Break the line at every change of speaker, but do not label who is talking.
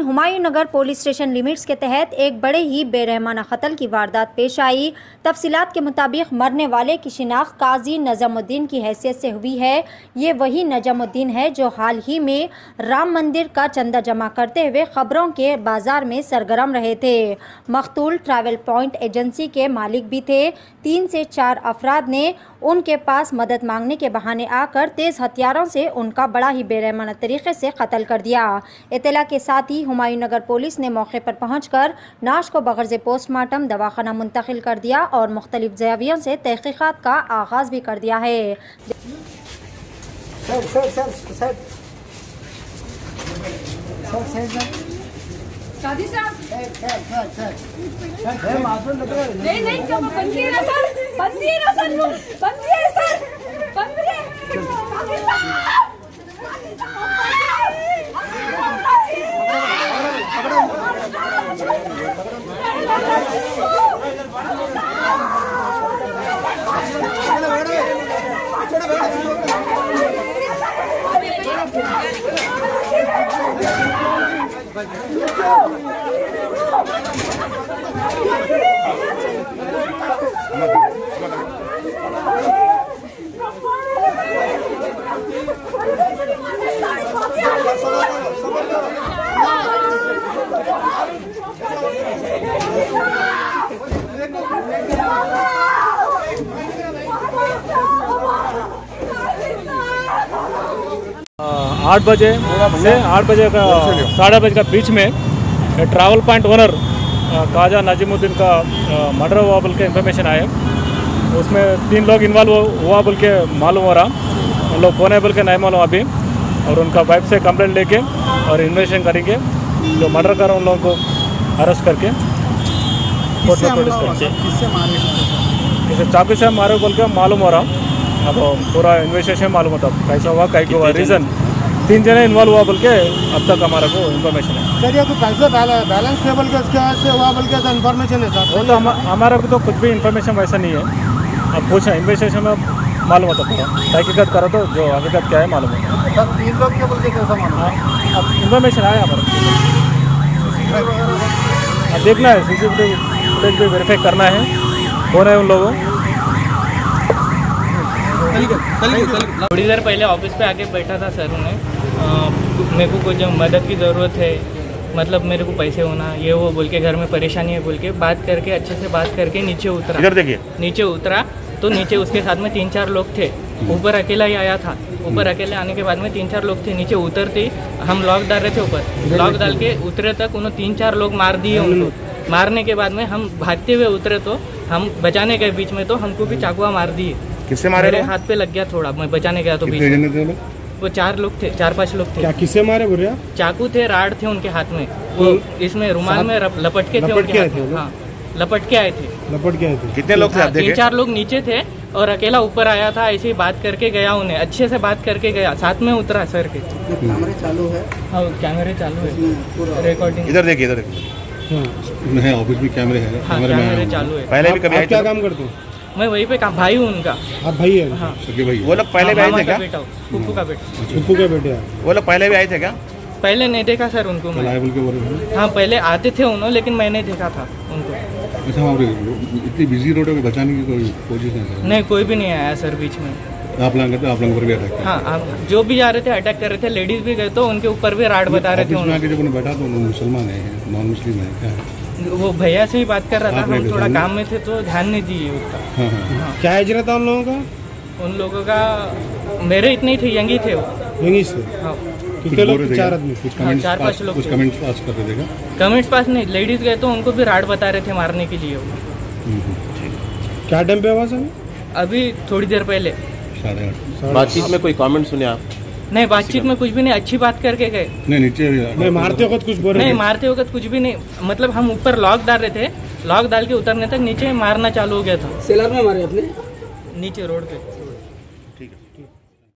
Humayun Nagar police station limits के तहत एक बड़े ही बेरहमाना कत्ल की वारदात पेश आई। तफसीलात के मुताबिक मरने वाले की शिनाख्त काजी नजमुद्दीन की हैसियत से हुई है। ये वही नजमुद्दीन है जो हाल ही में राम मंदिर का चंदा जमा करते हुए खबरों के बाजार में सरगर्म रहे थे। मकतूल ट्रैवल पॉइंट एजेंसी के मालिक भी थे। 3 से 4 अफराद ने उनके पास मदद मांगने के बहाने आकर तेज़ हथियारों से उनका बड़ा ही बेरहमाना तरीके से कत्ल कर दिया। इत्तला के साथ ही हुमायूं नगर पुलिस ने मौके पर पहुंचकर नाश को बगैर पोस्टमार्टम दवाखाना मुंतकिल कर दिया और मुख्तलिफ ज़ावियों से तहकीकात का आगाज़ भी कर दिया है।
शादी साहब नहीं क्या बंदी है सर, बंदी है सर, बंदी है सर, बंदी है।
आठ बजे से 8 बजे का 8:30 बजे का बीच में travel point owner Kaja Nazimuddin का मर्डर हुआ बोल के इन्फॉर्मेशन आए। उसमें 3 लोग इन्वॉल्व हुआ बोल के मालूम हो रहा। उन लोग कौन है बोल के नहीं मालूम अभी, और उनका वाइफ से कंप्लेंट लेके और इन्वेस्टिगेशन करेंगे। जो मर्डर कर उन लोगों को अरेस्ट करके कोर्ट में प्रोड्यूस करेंगे। किसी चाकू से मारे बोल के मालूम हो रहा। अब पूरा इन्वेस्टिगेशन मालूम होता कैसा हुआ, कहीं को रीज़न। 3 जने इन्वॉल्व हुआ बोल के अब तक हमारा को इन्फॉर्मेशन है।
सर ये तो पैसे बैलेंस टेबल के उसके वजह से हुआ बोल के इन्फॉर्मेशन है सर।
वो तो हमारा को तो कुछ भी इन्फॉर्मेशन वैसा नहीं है। अब पूछना इन्वेस्टिगेशन में मालूम होता पूरा तहकीकात करो तो जो हकीकत क्या है मालूम है।
सर 3 लोग क्या बोल के कैसा मालूम?
अब इन्फॉर्मेशन आया हमारा, अब देखना है CCTV फुटेज भी वेरीफाई करना है कौन है उन लोगों।
थोड़ी देर पहले ऑफिस पे आके बैठा था सर, उन्हें मेरे को कुछ मदद की ज़रूरत है, मतलब मेरे को पैसे होना ये वो बोल के घर में परेशानी है बोल के बात करके अच्छे से बात करके नीचे उतरा।
इधर देखिए,
नीचे उतरा तो नीचे उसके साथ में 3-4 लोग थे। ऊपर अकेला ही आया था। ऊपर अकेले आने के बाद में 3-4 लोग थे। नीचे उतरते हम लॉक डाल रहे थे, ऊपर लॉक डाल के उतरे तक उन्होंने 3-4 लोग मार दिए उनको। मारने के बाद में हम भागते हुए उतरे तो हम बचाने गए बीच में तो हमको भी चाकुआ मार दिए।
किससे मारे?
मेरे हाथ पे लग गया थोड़ा, मैं बचाने गया तो बीच में वो 4 लोग थे, 4-5 लोग थे।
क्या किससे मारे बोल रहे?
चाकू थे, राड थे उनके हाथ में, वो इसमें रुमाल में लपट के थे उनके हाथ में। हाँ लपट के आए थे।
लपट के आए थे।
कितने लोग थे?
3-4 लोग नीचे थे और अकेला ऊपर आया था। ऐसे ही बात करके गया, उन्हें अच्छे से बात करके गया, साथ में उतरा सर के।
कैमरे चालू है?
हाँ कैमरे चालू है, रिकॉर्डिंग।
इधर देखिए, इधर देखिए।
है ऑफिस में कैमरे हैं।
हाँ कैमरे चालू है।
पहले भी कभी
क्या काम करते हो?
मैं वहीं पे काम, भाई हूँ उनका।
आप भाई है?
हाँ
भाई।
वो लोग पहले भी आए थे क्या?
फूफू का बेटा।
फूफू के बेटे?
वो लोग पहले भी आए थे क्या?
पहले नहीं देखा सर उनको मैं। हाँ पहले आते थे उन्होंने, लेकिन मैं नहीं देखा था उनको।
इतनी बिजी रोड है, बचाने की कोई कोशिश
नहीं, कोई भी नहीं आया सर बीच में।
आप लोग पर भी अटैक?
हाँ आप जो भी जा रहे थे अटैक कर रहे थे। लेडीज भी गए तो उनके ऊपर भी राड बता रहे थे।
जब बैठा तो मुसलमान है, नॉन मुस्लिम है क्या?
वो भैया से ही बात कर रहा था, हम थोड़ा काम में थे तो ध्यान नहीं दिए उसका।
हाँ। क्या एज था उन लोगों का?
उन लोगों का मेरे इतने ही थे, यंगी थे वो।
यंगी थे? हाँ। कितने लोग? 4 आदमी।
4-5 लोग।
कुछ कमेंट्स पास कर रहे थे?
कमेंट्स पास नहीं, लेडीज गए तो उनको भी राड बता रहे थे मारने के लिए वो।
क्या टाइम पे हुआ सर?
अभी थोड़ी देर पहले।
8:30।
बातचीत में कोई कमेंट सुने आप?
नहीं, बातचीत में कुछ भी नहीं, अच्छी बात करके गए।
नहीं नीचे नहीं मारते वक्त कुछ बोल रहे?
नहीं मारते वक्त कुछ भी नहीं, मतलब हम ऊपर लॉक डाल रहे थे, लॉक डाल के उतरने तक नीचे मारना चालू हो गया था।
सेलर में मारे अपने?
नीचे रोड पे।